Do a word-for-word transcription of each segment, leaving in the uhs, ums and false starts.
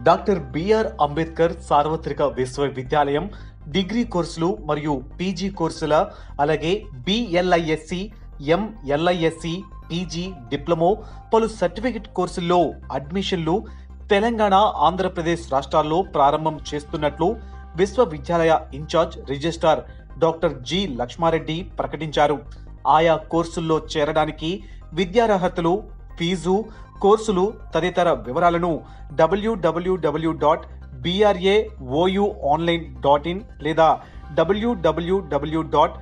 Doctor BR Ambedkar సార్వత్రిక విశ్వవిద్యాలయం degree కోర్సులు మరియు పీజీ కోర్సుల అలాగే బిఎల్ఐఎస్సి, ఎంఎల్ఐఎస్సి, పీజీ, డిప్లొమో పలు సర్టిఫికెట్ కోర్సుల్లో అడ్మిషన్లు తెలంగాణ, ఆంధ్రప్రదేశ్ రాష్ట్రాల్లో ప్రారంభం చేస్తున్నట్లు విశ్వవిద్యాలయ incharge registrar doctor G Lakshma Reddy ప్రకటించారు. ఆయా కోర్సుల్లో చేరడానికి విద్యార్హతలు, ఫీజు, కోర్సులు తదితర వివరాలను WWW dot BRAOU online dot in లేదా WWW dot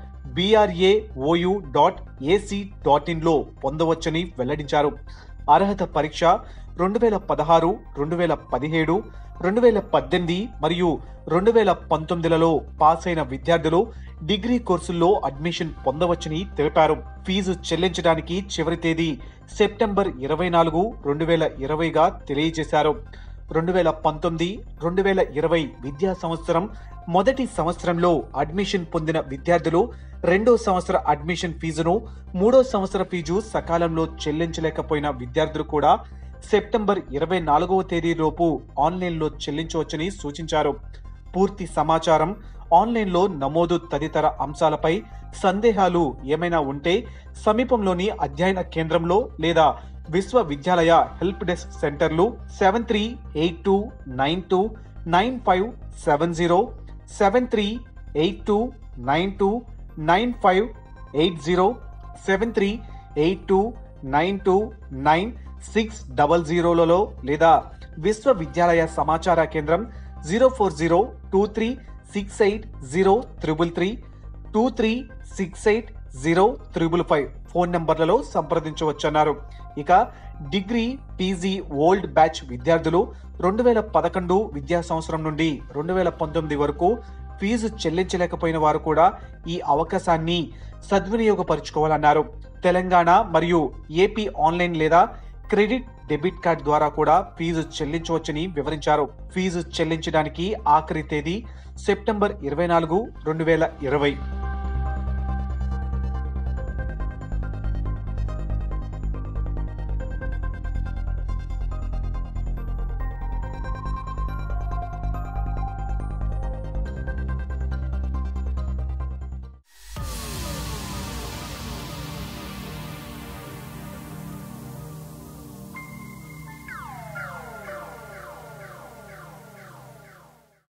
BRAOU dot AC dot ఇన్లో పొందవచ్చని వెల్లడించారు. అర్హత పరీక్ష రెండు వేల పదహారు, రెండు వేల పదిహేడు, రెండు వేల పద్దెనిమిది మరియు రెండు వేల పంతొమ్మిదిలలో పాస్ అయిన విద్యార్థులు డిగ్రీ కోర్సుల్లో అడ్మిషన్ పొందవచ్చని తెలిపారు. ఫీజు చెల్లించడానికి చివరి తేదీ సెప్టెంబర్ ఇరవై నాలుగు రెండు వేల ఇరవైగా తెలియజేశారు. రెండు వేల పంతొమ్మిది రెండు వేల ఇరవై విద్యా సంవత్సరం మొదటి సంవత్సరంలో అడ్మిషన్ పొందిన విద్యార్థులు రెండో సంవత్సర అడ్మిషన్ ఫీజును, మూడో సంవత్సర ఫీజు సకాలంలో చెల్లించలేకపోయిన విద్యార్థులు కూడా సెప్టెంబర్ ఇరవై నాలుగవ తేదీలోపు ఆన్లైన్లో చెల్లించవచ్చని సూచించారు. పూర్తి సమాచారం, ఆన్లైన్లో నమోదు తదితర అంశాలపై సందేహాలు ఏమైనా ఉంటే సమీపంలోని అధ్యయన కేంద్రంలో లేదా విశ్వవిద్యాలయ హెల్ప్ డెస్క్ సెంటర్లు seven three eight two nine two nine five seven zero, seven three eight two nine two nine five eight zero, seven three eight two nine two nine six double జీరోలలో లేదా విశ్వవిద్యాలయ సమాచార కేంద్రం zero four zero two three six eight zero triple three, two three six eight zero triple five phone నంబర్లలో సంప్రదించవచ్చన్నారు. ఇక degree, PG old batch విద్యార్థులు రెండు వేల పదకొండు విద్యా సంవత్సరం నుండి రెండు వేల పంతొమ్మిది వరకు ఫీజు చెల్లించలేకపోయిన వారు కూడా ఈ అవకాశాన్ని సద్వినియోగపరుచుకోవాలన్నారు. తెలంగాణ మరియు ఏపీ ఆన్లైన్ లేదా క్రెడిట్ డెబిట్ కార్డ్ ద్వారా కూడా ఫీజు చెల్లించవచ్చని వివరించారు. ఫీజు చెల్లించడానికి ఆఖరి తేదీ సెప్టెంబర్ ఇరవై నాలుగు రెండు వేల ఇరవై.